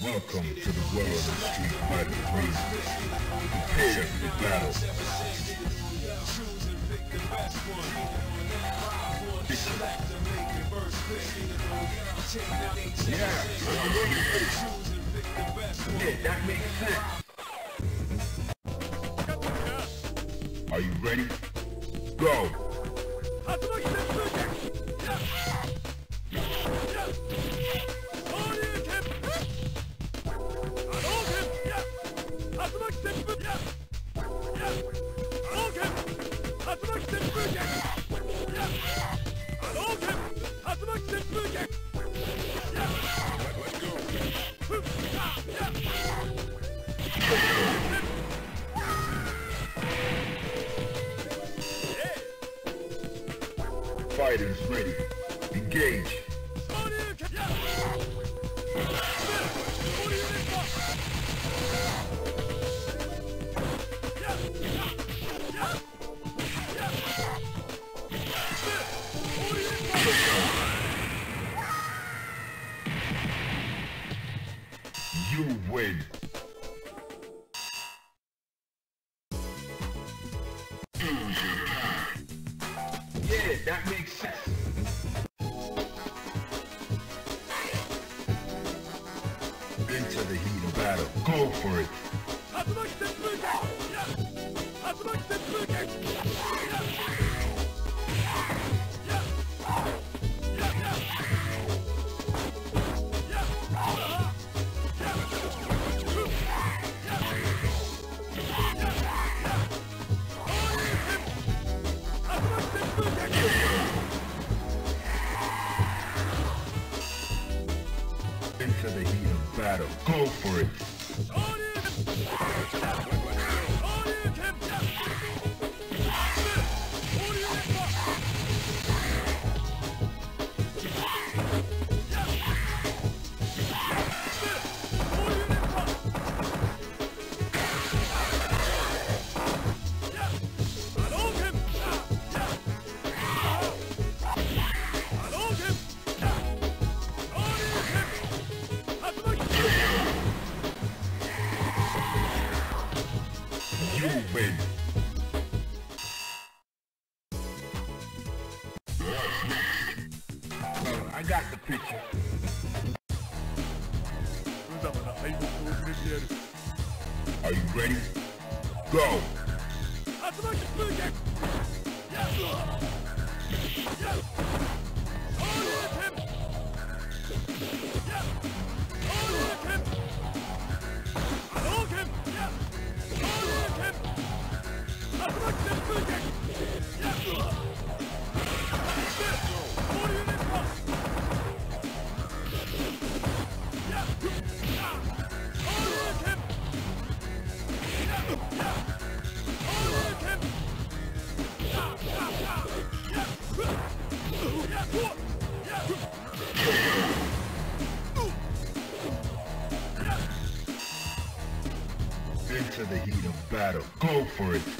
Welcome to the world of Street Fighter 3. Prepare for battle. Yeah, that makes sense. Are you ready? Go! Fighters ready. Engage. You win. Yeah, that makes sense. Into the heat of battle. Go for it. Into the heat of battle. Go for it. You win. I got the picture. Are you ready? Go! Into the heat of battle. Go for it.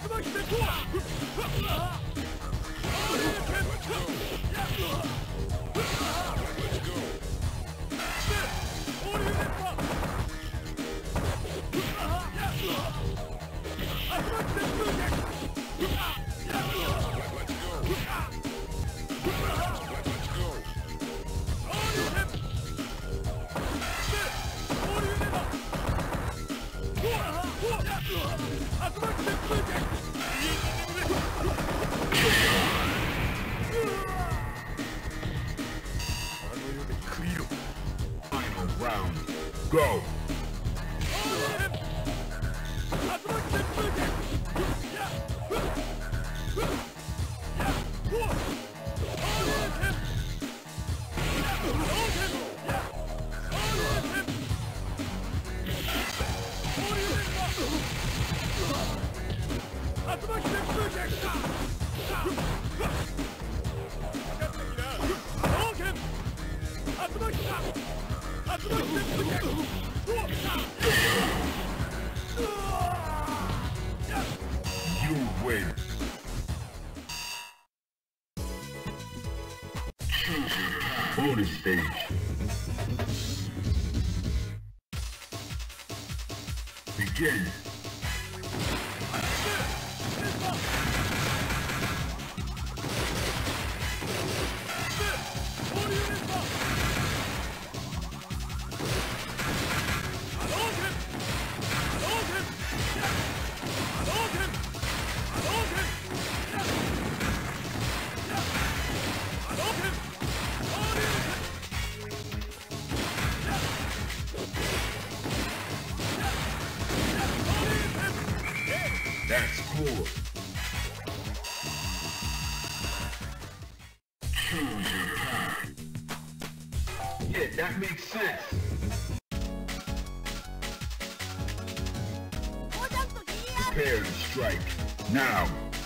Final round. Go! You win. Bonus stage. Begin. That's cool. Choose your path. Yeah, that makes sense. Prepare to strike. Now.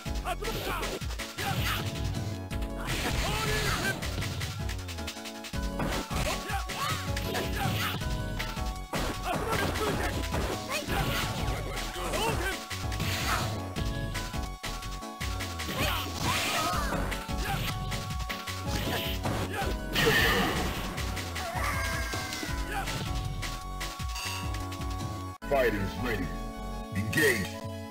Fighters ready. Engage.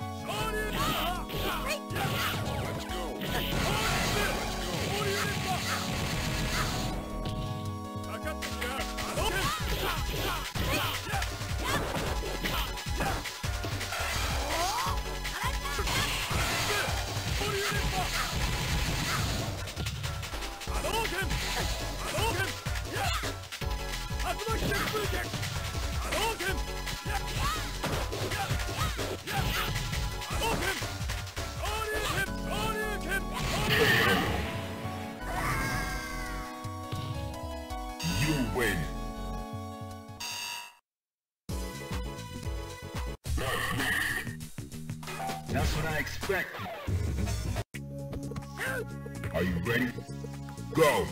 You win. That's what I expected. Are you ready? Go!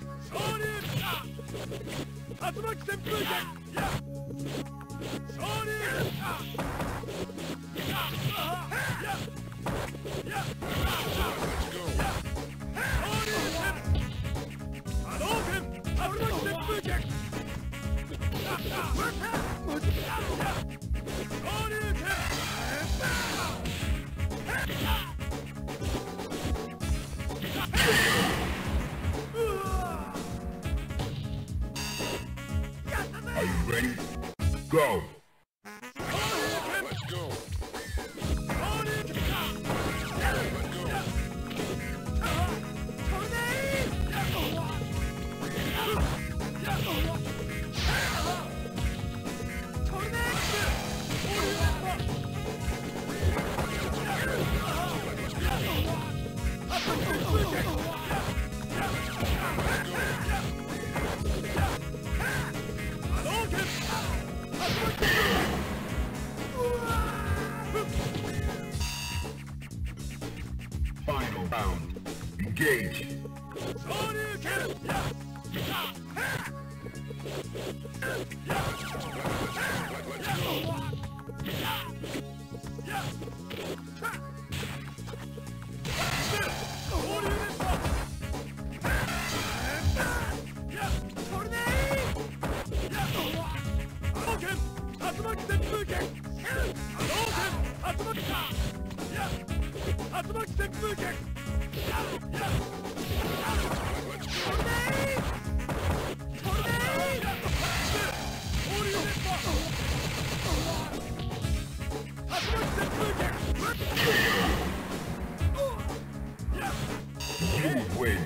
Are you ready? Go! Let's go! Final round. Engage. You win.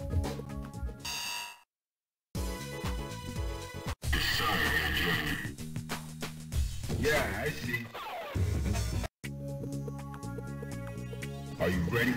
Yeah, I see. Are you ready?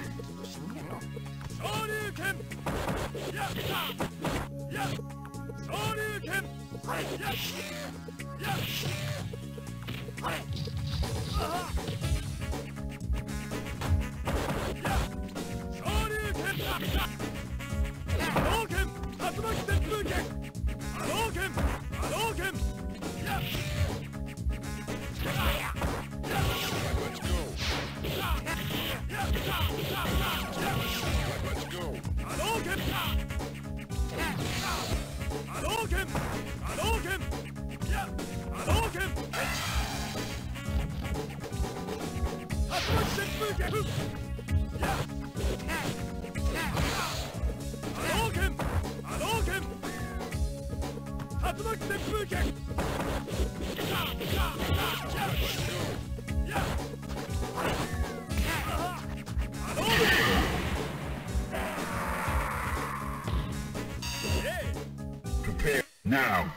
Prepare now.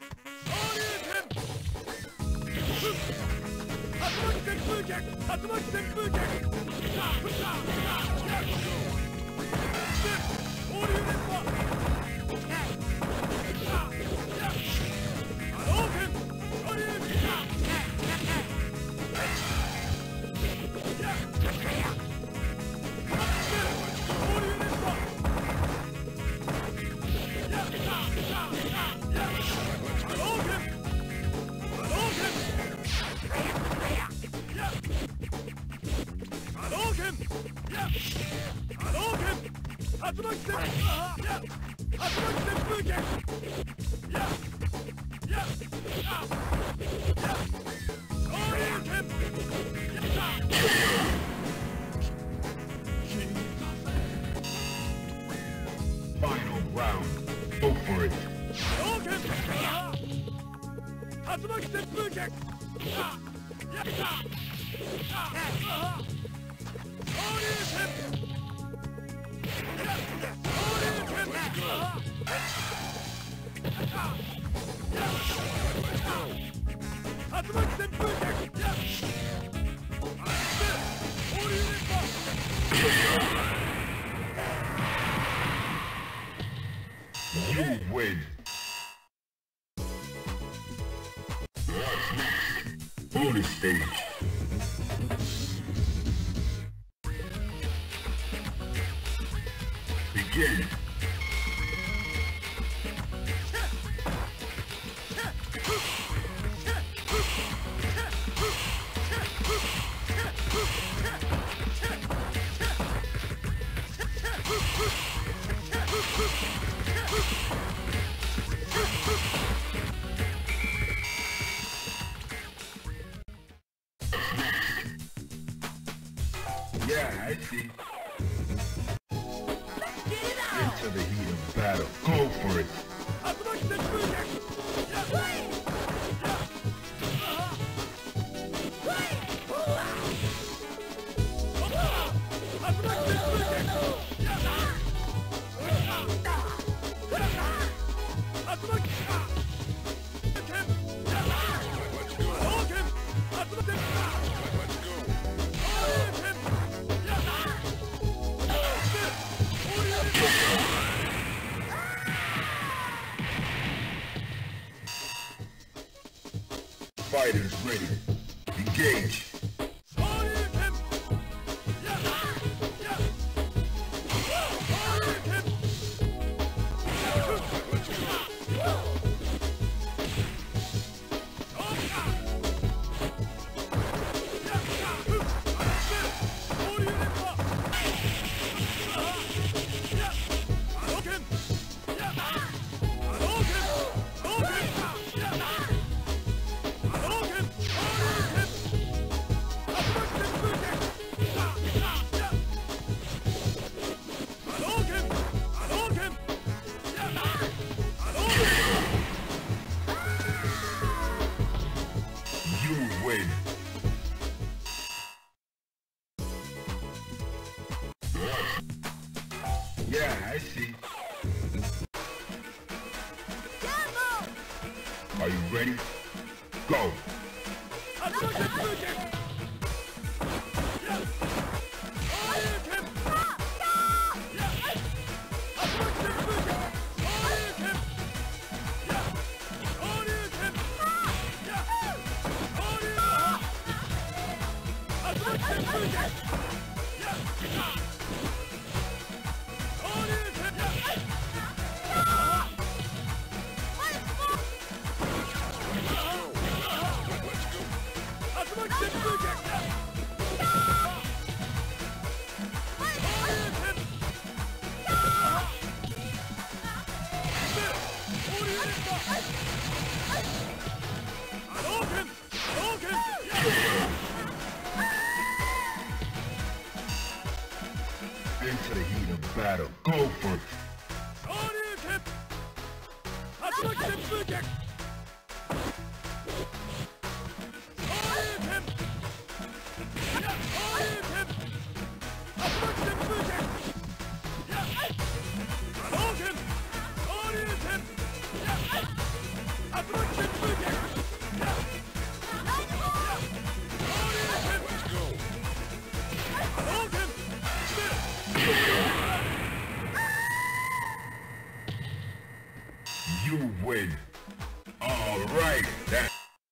Final round. Go for it. You win. What's next? Bonus stage. Begin. Yeah, I see. Into the heat of battle. Go for it. Fighters ready. Engage. You win. Yeah, I see. Are you ready? Go! Into the heat of battle. Go for it. You win. All right. That.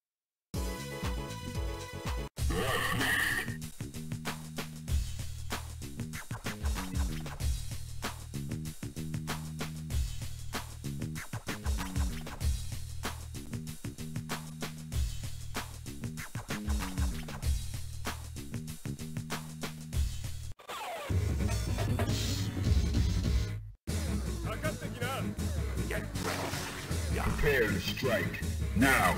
Prepare to strike. Now.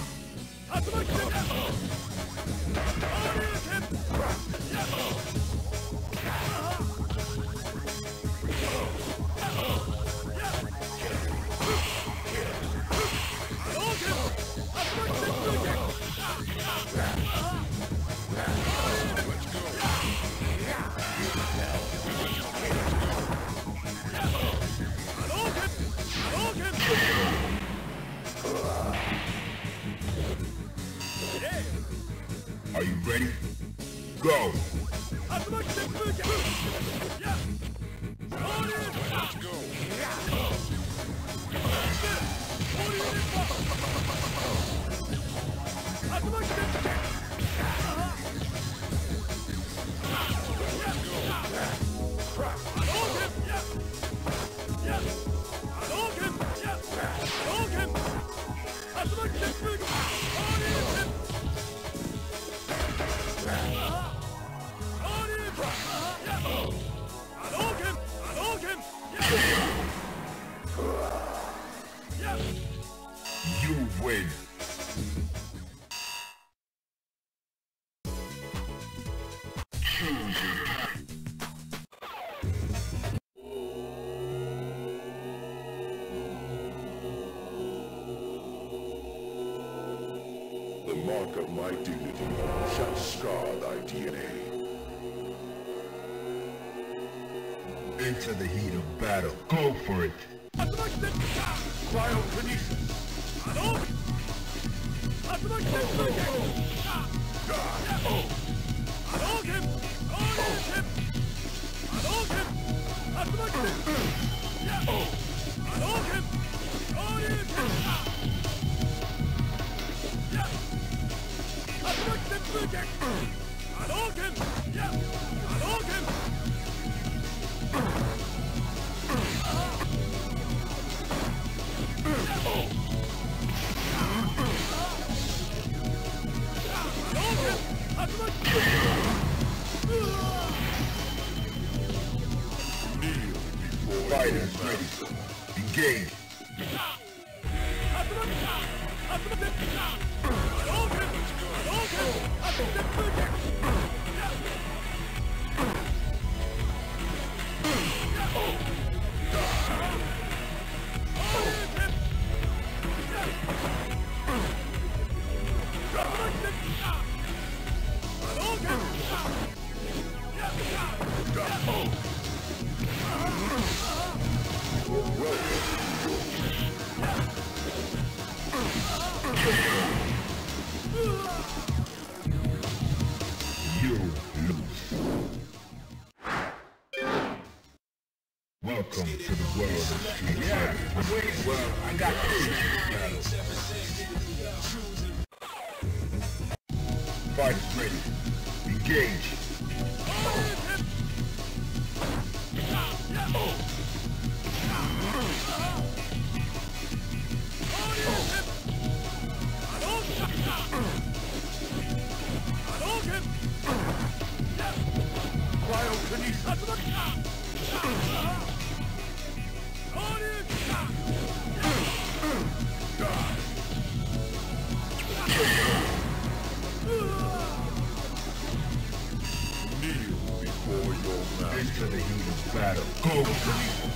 Are you ready? Go! Let's go! You win. The mark of my dignity shall scar thy DNA. Into the heat of battle. Go for it. Cryokinesis. Fighters ready. Engage. You lose. Welcome to the world of street fighting. Well, I got this. Fighters ready. Engage. Kneel before you. your master. Into the heat of battle. Go for it.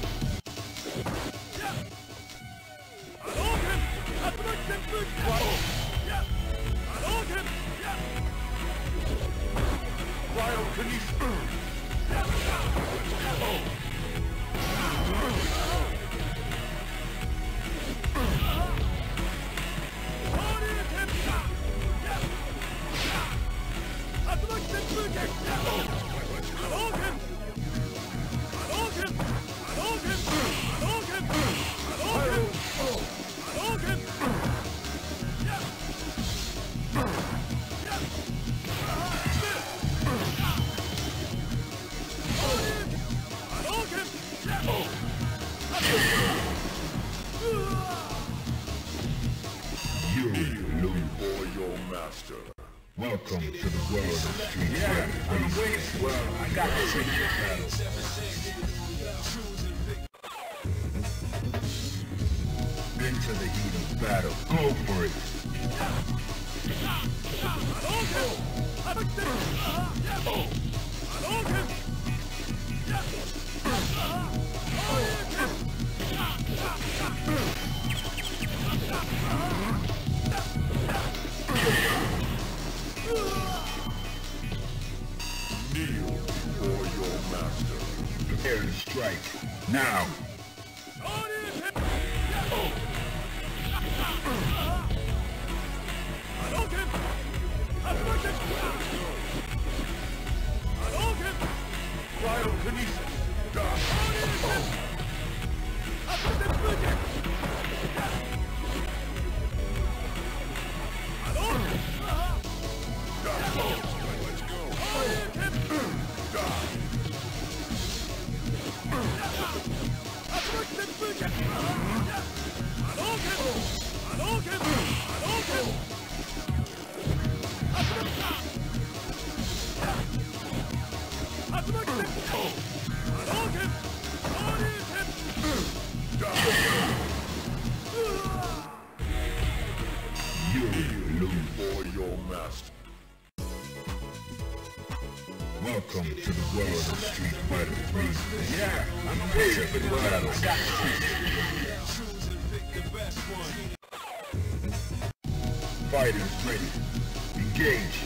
Welcome to the world of street fighting. I'm waiting. Well, I got to take your battle. Into the heat of battle. Go for it. Kneel before your master. Prepare to strike. Now. Welcome to the world of street fighting. Yeah, I'm waiting for the battle. Fighters ready. Engage.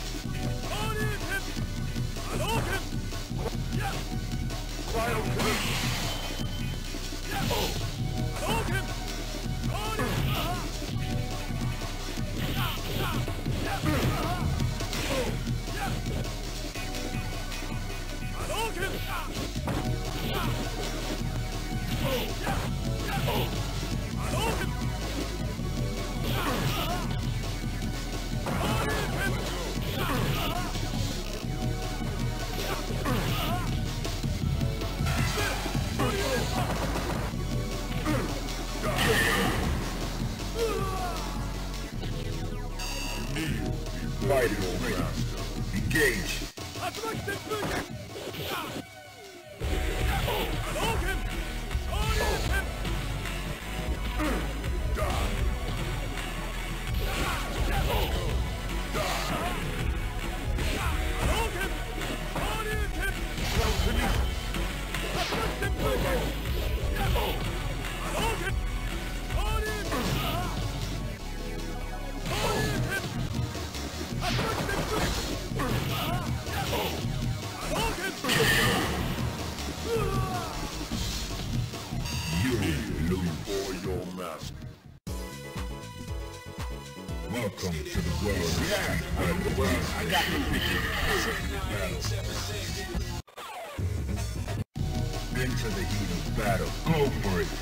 Fighters ready. Engage. Welcome to the world of street fighting. I got the picture. Into the heat of battle. Go for it.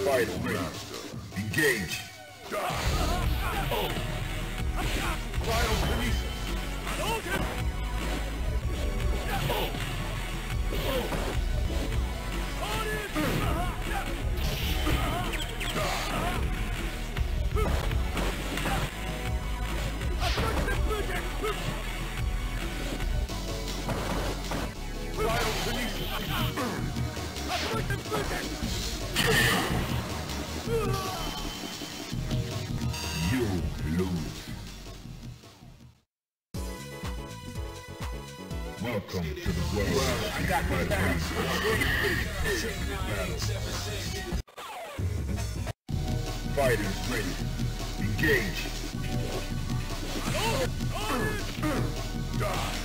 Fighter ready. Engage. Cryokinesis. You lose. Welcome to the world. I got my back. Fighters ready. Engage. Die.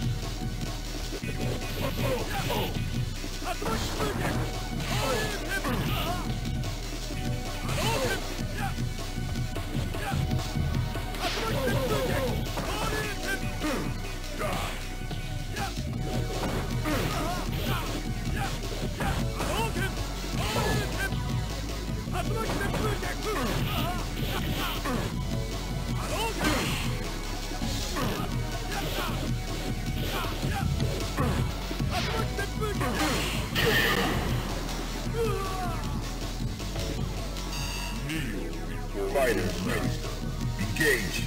Fighters ready. Engage.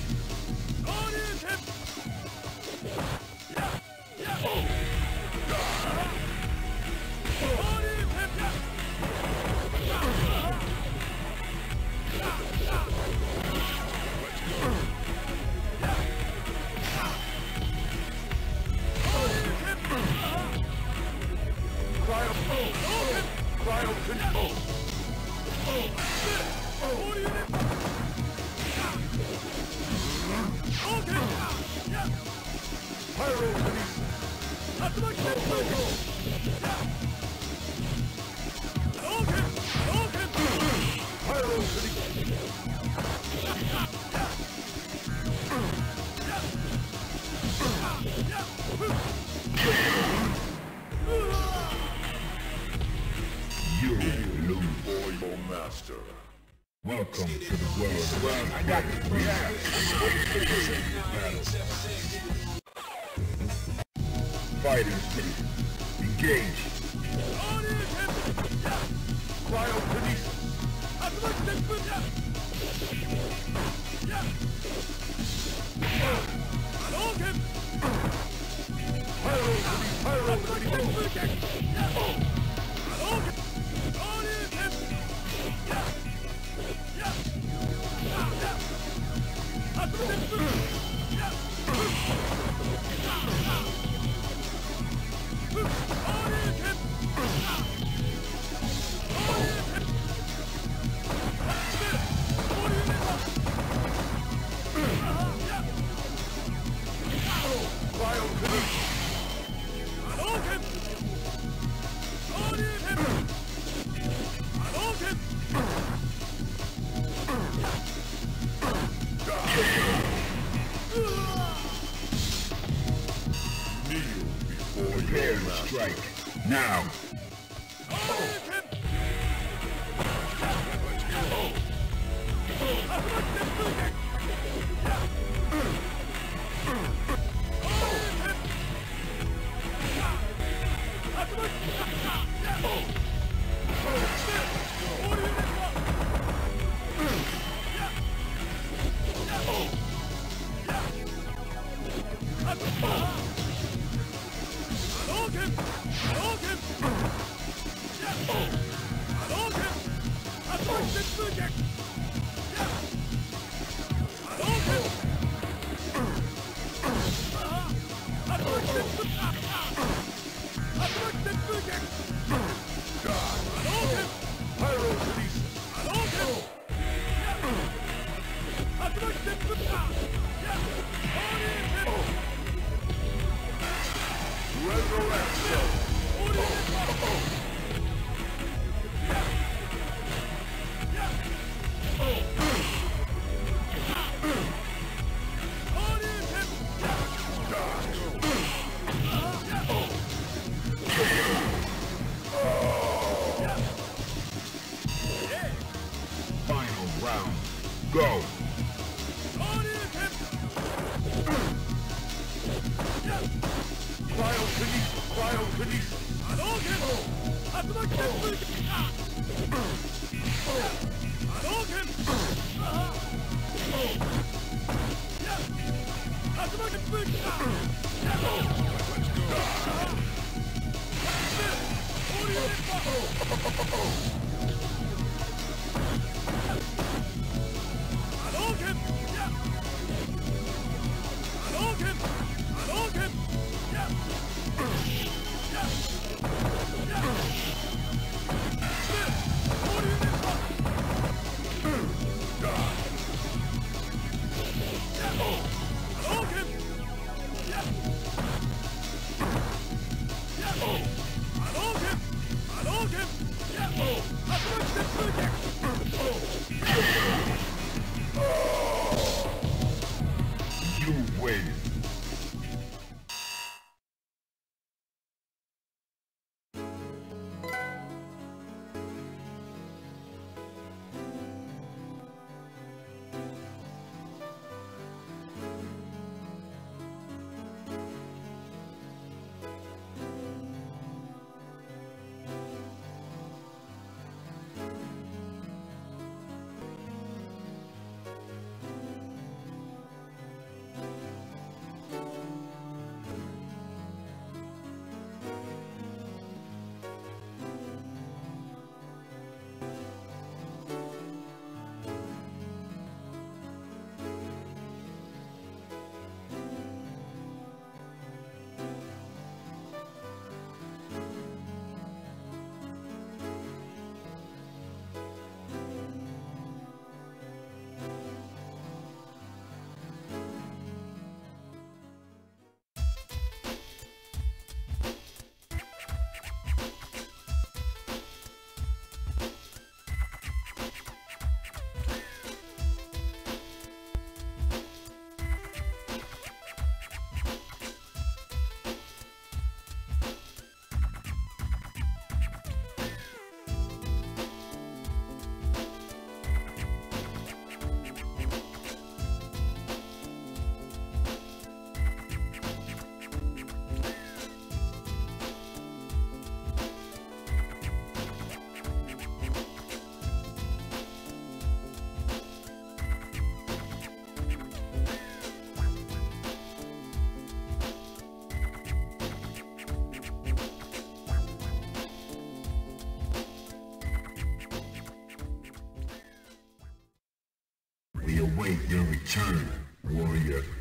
You lose for your master. Welcome to the world. I got you. Fighters ready. Engage. Cryokinesis. Prepare to strike. Now. Go! You win. We await your return, warrior.